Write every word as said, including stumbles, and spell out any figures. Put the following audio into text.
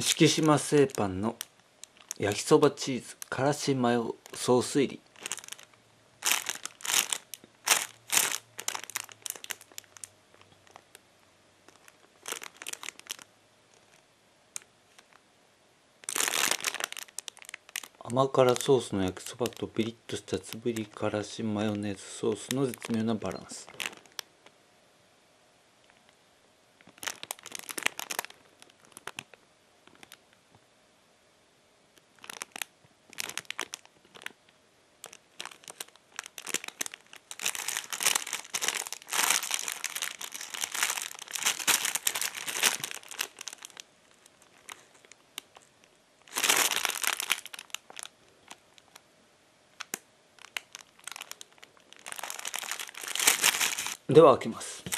敷島製パンの焼きそばチーズからしマヨソース入り。甘辛ソースの焼きそばとピリッとしたつぶりからしマヨネーズソースの絶妙なバランス。では開けます。